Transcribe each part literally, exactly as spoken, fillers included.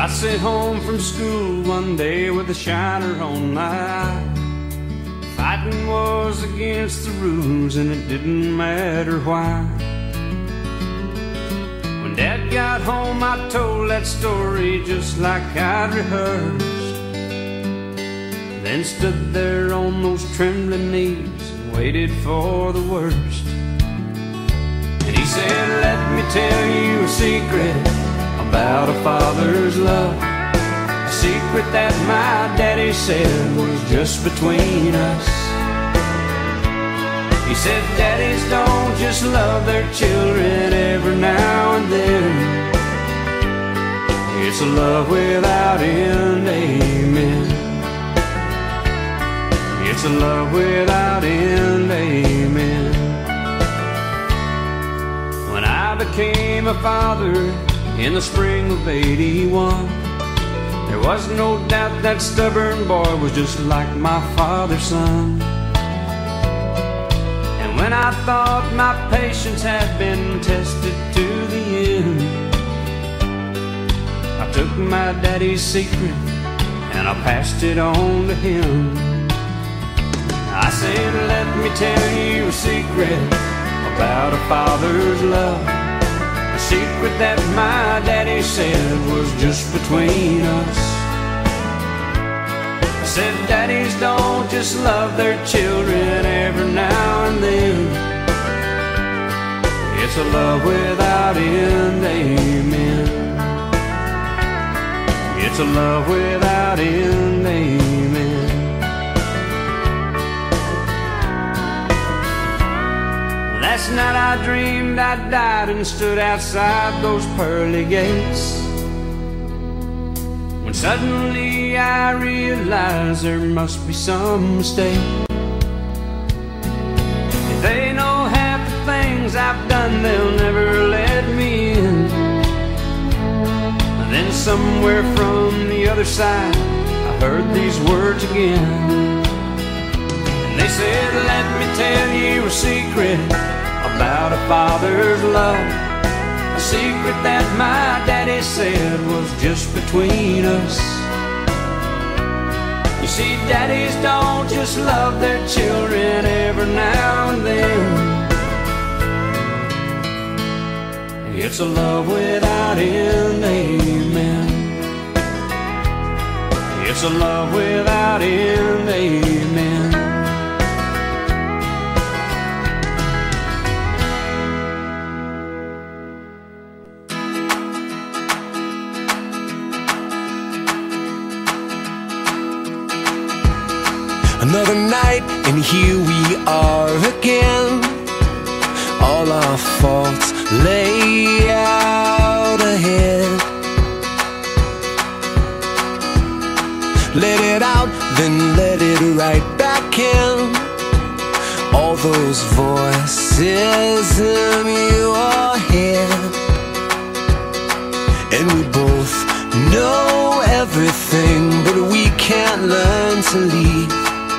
got sent home from school one day with a shiner on my eye. Fighting was against the rules and it didn't matter why. When Dad got home I told that story just like I'd rehearsed, then stood there on those trembling knees and waited for the worst. And he said, let me tell you a secret about a father's love, a secret that my daddy said was just between us. He said, daddies don't just love their children every now and then. It's a love without end, amen. It's a love without end, amen. When I became a father in the spring of eighty-one, there was no doubt that stubborn boy was just like my father's son. And when I thought my patience had been tested to the end, I took my daddy's secret and I passed it on to him. I said, let me tell you a secret about a father's love, a secret that my daddy said was just between us. I said, daddies don't just love their children every now and then. It's a love without end, amen. It's a love without end, amen. Last night I dreamed I died and stood outside those pearly gates, when suddenly I realized there must be some mistake. If they know half the things I've done, they'll never let me in. And then somewhere from the other side I heard these words again. And they said, let me tell you a secret about a father's love, a secret that my daddy said was just between us. You see, daddies don't just love their children every now and then. It's a love without end, amen. It's a love without end, amen. Another night and here we are again. All our faults lay out ahead. Let it out, then let it right back in. All those voices in your head. And we both know everything, but we can't learn to leave.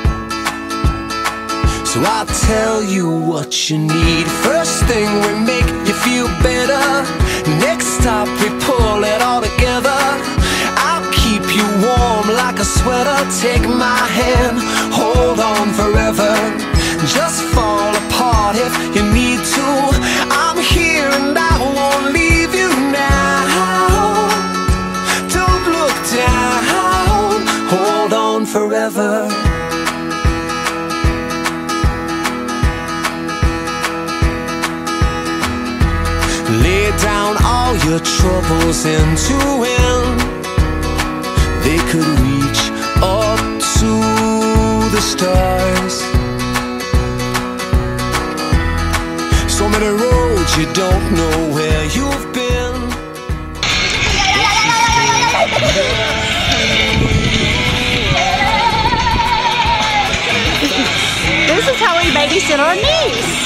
So I'll tell you what you need. First thing, we make you feel better. Next stop, we pull it all together. I'll keep you warm like a sweater. Take my hand, hold on forever. Just fall apart if you need to. I'm here and I won't leave you now. Don't look down, hold on forever. Lay down all your troubles end to end. They could reach up to the stars. So many roads you don't know where you've been. This is how we babysit our niece.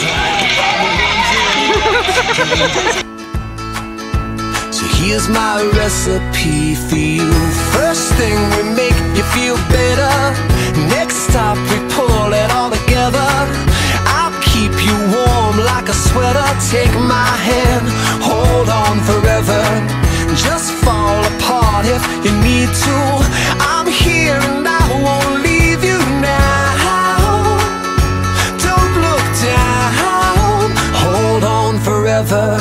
So here's my recipe for you. First thing, we make you feel better. Next stop, we pull it all together. I'll keep you warm like a sweater. Take my hand, hold on forever. Just fall apart if together.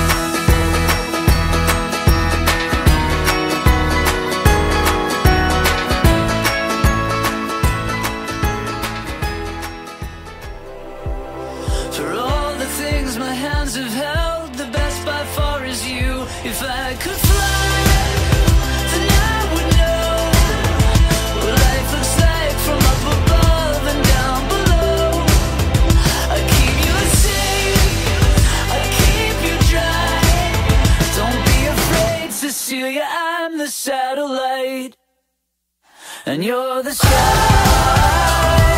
For all the things my hands have held, the best by far is you. If I could fly, then I would know what life looks like from up above and down below. I keep you safe, I keep you dry. Don't be afraid, Cecilia, I'm the satellite, and you're the sky.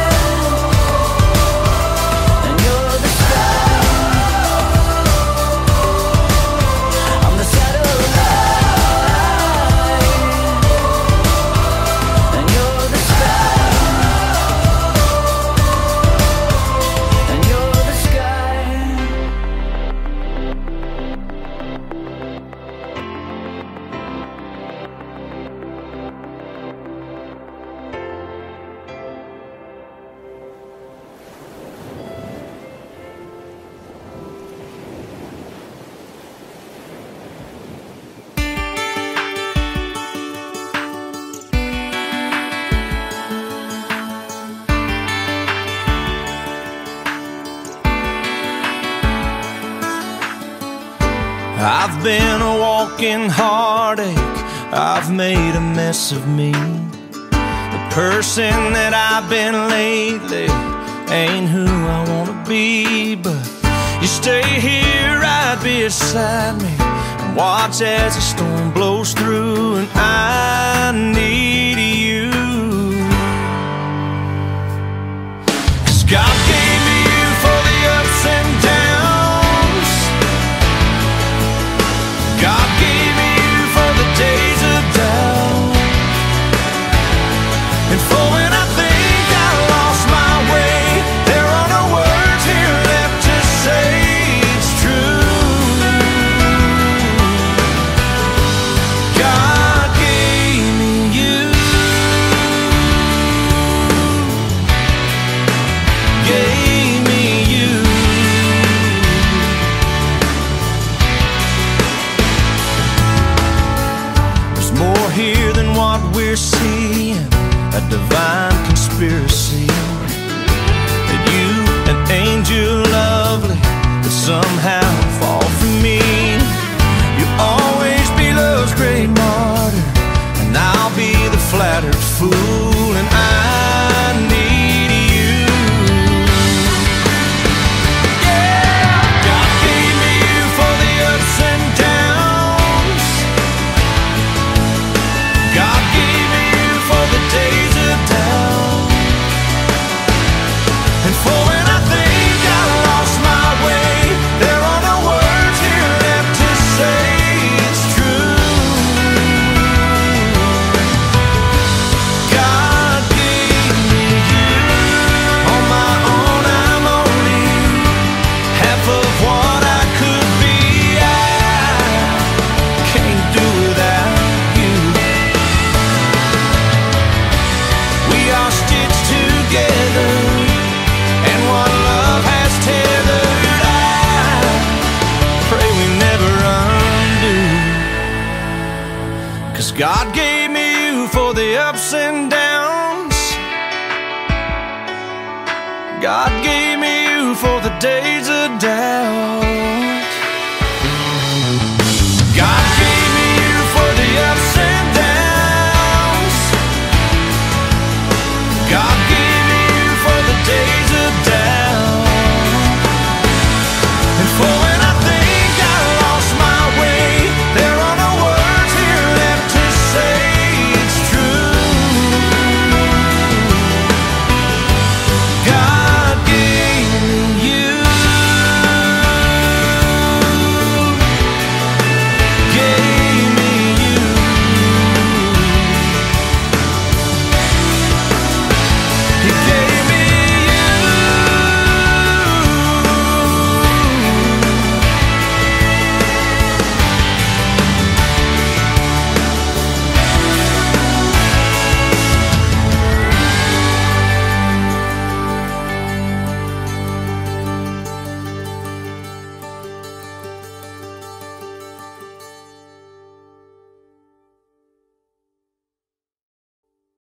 I've been a walking heartache, I've made a mess of me. The person that I've been lately ain't who I wanna be. But you stay here right beside me and watch as the storm blows through, and I need you. 'Cause God gave me you for the ups and downs. God gave me you for the days of doubt, and for when I think I lost my way, there are no words here left to say it's true. God gave me you, gave me you. More here than what we're seeing, a divine conspiracy, that you, an angel lovely, would somehow fall for me. You'll always be love's great martyr, and I'll be the flattered fool, and I need you. Yeah, God gave me you for the ups and downs. God gave me you for the days of doubt, and for when I think I lost my way, there are no words here left to say it's true. God gave me you. On my own I'm only half of what I could be. I can't do without you. We are stitched together, and what love has tethered, I pray we never undo. 'Cause God gave me you for the ups and downs. God gave me you for the days of doubt.